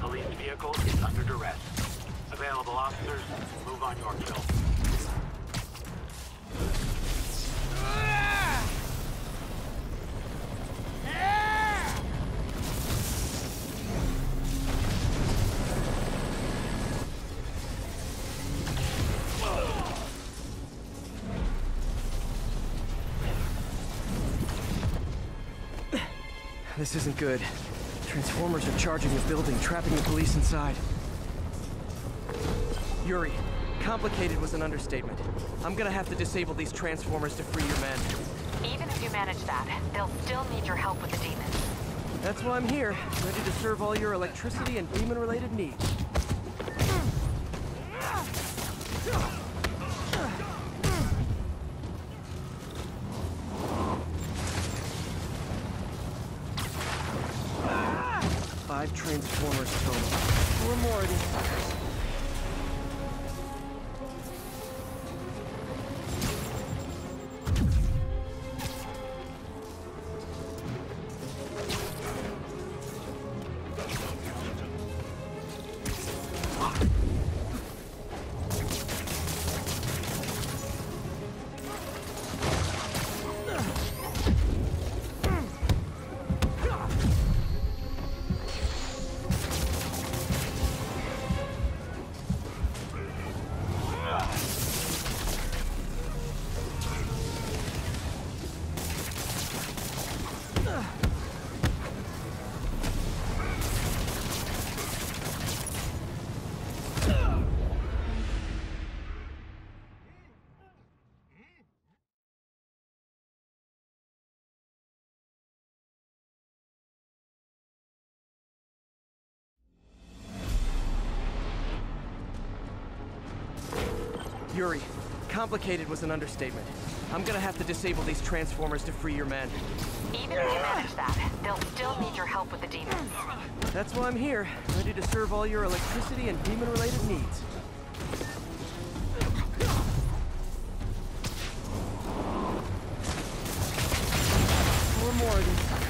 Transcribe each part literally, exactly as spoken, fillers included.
Police vehicle is under duress. Available officers, move on Yorkville. This isn't good. Transformers are charging the building, trapping the police inside. Yuri, complicated was an understatement. I'm gonna have to disable these transformers to free your men. Even if you manage that, they'll still need your help with the demons. That's why I'm here, ready to serve all your electricity and demon-related needs. Five transformers total. Four more of these suckers. Yuri, complicated was an understatement. I'm gonna have to disable these transformers to free your men. Even if you manage that, they'll still need your help with the demons. That's why I'm here, ready to serve all your electricity and demon-related needs. Four more of these suckers.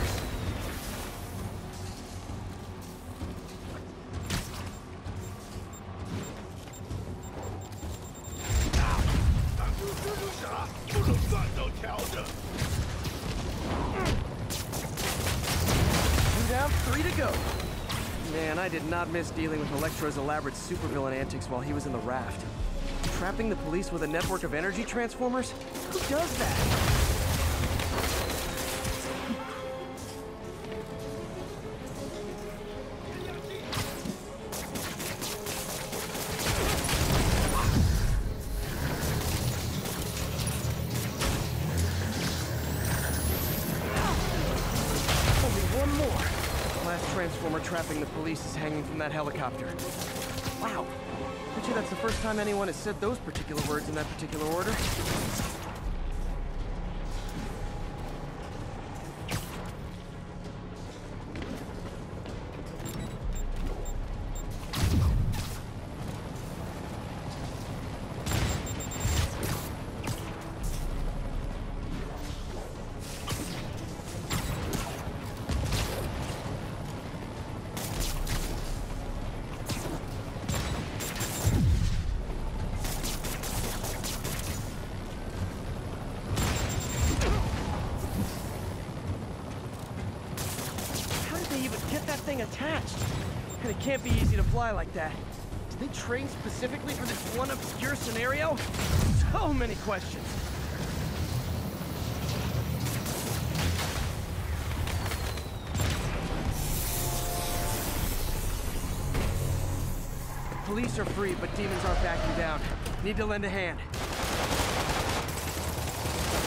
Two down, three to go. Man, I did not miss dealing with Elektra's elaborate supervillain antics while he was in the raft. Trapping the police with a network of energy transformers? Who does that? Transformer trapping the police is hanging from that helicopter. Wow. Bet you that's the first time anyone has said those particular words in that particular order. Attached. And it can't be easy to fly like that. Did they train specifically for this one obscure scenario? So many questions. The police are free, but demons aren't backing down. Need to lend a hand.